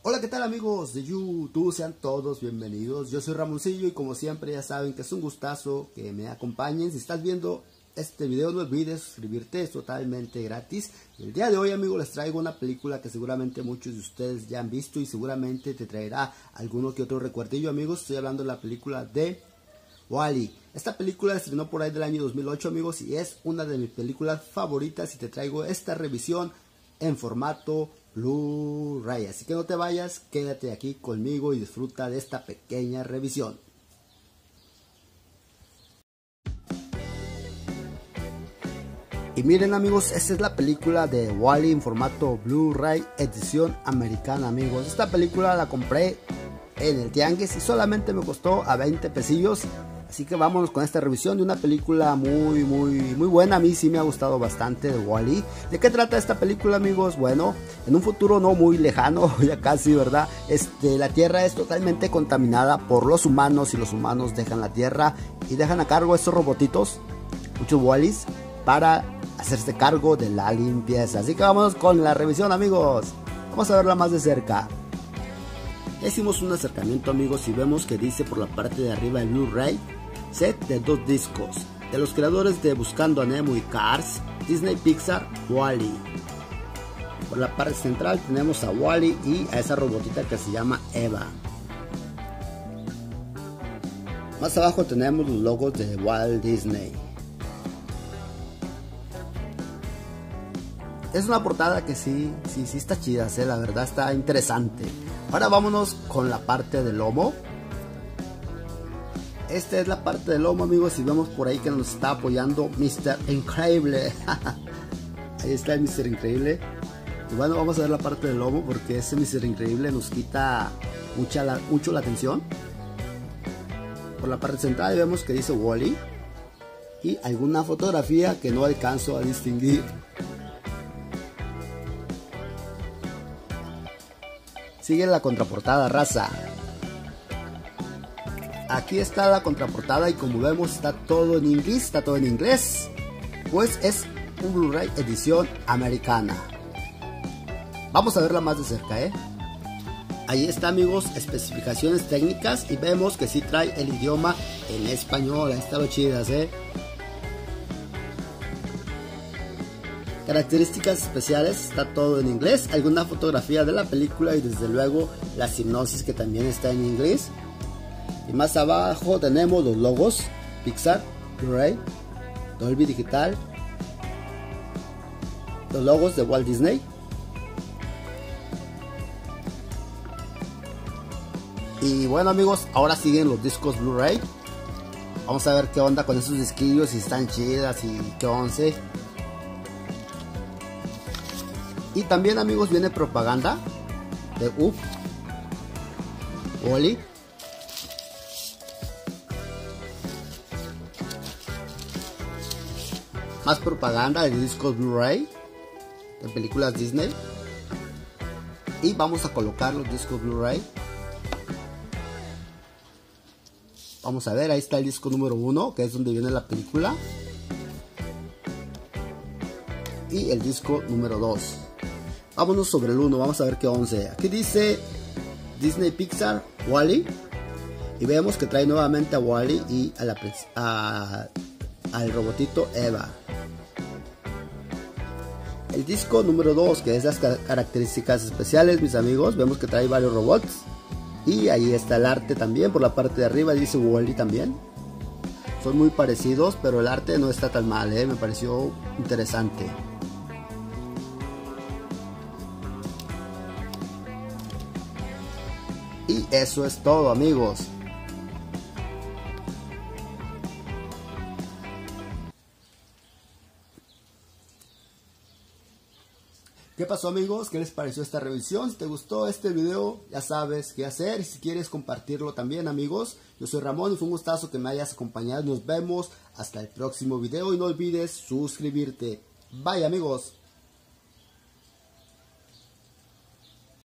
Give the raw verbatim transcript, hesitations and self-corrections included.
Hola, ¿qué tal amigos de YouTube? Sean todos bienvenidos. Yo soy Ramoncillo y como siempre ya saben que es un gustazo que me acompañen. Si estás viendo este video no olvides suscribirte, es totalmente gratis. El día de hoy amigos les traigo una película que seguramente muchos de ustedes ya han visto y seguramente te traerá alguno que otro recuerdillo amigos. Estoy hablando de la película de WALL-E. Esta película se estrenó por ahí del año dos mil ocho amigos y es una de mis películas favoritas y te traigo esta revisión en formato Blu-ray. Así que no te vayas, quédate aquí conmigo y disfruta de esta pequeña revisión. Y miren amigos, esta es la película de WALL-E en formato Blu-ray edición americana amigos. Esta película la compré en el tianguis y solamente me costó a veinte pesillos. Así que vámonos con esta revisión de una película muy muy muy buena. A mí sí me ha gustado bastante de WALL-E. ¿De qué trata esta película amigos? Bueno, en un futuro no muy lejano, ya casi, ¿verdad? Este, la Tierra es totalmente contaminada por los humanos y los humanos dejan la Tierra y dejan a cargo estos robotitos, muchos WALL-Es, para hacerse cargo de la limpieza. Así que vámonos con la revisión amigos. Vamos a verla más de cerca. Hicimos un acercamiento amigos y vemos que dice por la parte de arriba el Blu-ray set de dos discos de los creadores de Buscando a Nemo y Cars, Disney Pixar, WALL-E. Por la parte central tenemos a WALL-E y a esa robotita que se llama Eva. Más abajo tenemos los logos de Walt Disney. Es una portada que sí, sí, sí está chida, ¿eh? La verdad está interesante. Ahora vámonos con la parte del lomo. Esta es la parte del lomo amigos y vemos por ahí que nos está apoyando míster Increíble. Ahí está el míster Increíble. Y bueno, vamos a ver la parte del lomo porque ese míster Increíble nos quita mucha la, mucho la atención. Por la parte central vemos que dice WALL-E y alguna fotografía que no alcanzo a distinguir. Sigue la contraportada, raza. Aquí está la contraportada y como vemos está todo en inglés, está todo en inglés. Pues es un Blu-ray edición americana. Vamos a verla más de cerca, ¿eh? Ahí está amigos, especificaciones técnicas y vemos que sí trae el idioma en español. Ahí están chidas, ¿eh? Características especiales, está todo en inglés, alguna fotografía de la película y desde luego la sinopsis que también está en inglés. Y más abajo tenemos los logos Pixar, Blu-ray, Dolby Digital, los logos de Walt Disney. Y bueno amigos, ahora siguen los discos Blu-ray. Vamos a ver qué onda con esos disquillos, si están chidas y qué once. Y también amigos viene propaganda de U F, WALL-E. Más propaganda de discos Blu-ray de películas Disney. Y vamos a colocar los discos Blu-ray. Vamos a ver, ahí está el disco número uno, que es donde viene la película. Y el disco número dos. Vámonos sobre el uno, vamos a ver qué once. Aquí dice Disney Pixar WALL-E. Y vemos que trae nuevamente a WALL-E y a la, a, al robotito Eva. El disco número dos, que es las características especiales, mis amigos. Vemos que trae varios robots. Y ahí está el arte también. Por la parte de arriba dice WALL-E también. Son muy parecidos, pero el arte no está tan mal, ¿eh? Me pareció interesante. Y eso es todo amigos. ¿Qué pasó amigos? ¿Qué les pareció esta revisión? Si te gustó este video ya sabes qué hacer. Y si quieres compartirlo también amigos. Yo soy Ramón y fue un gustazo que me hayas acompañado. Nos vemos hasta el próximo video y no olvides suscribirte. Bye amigos.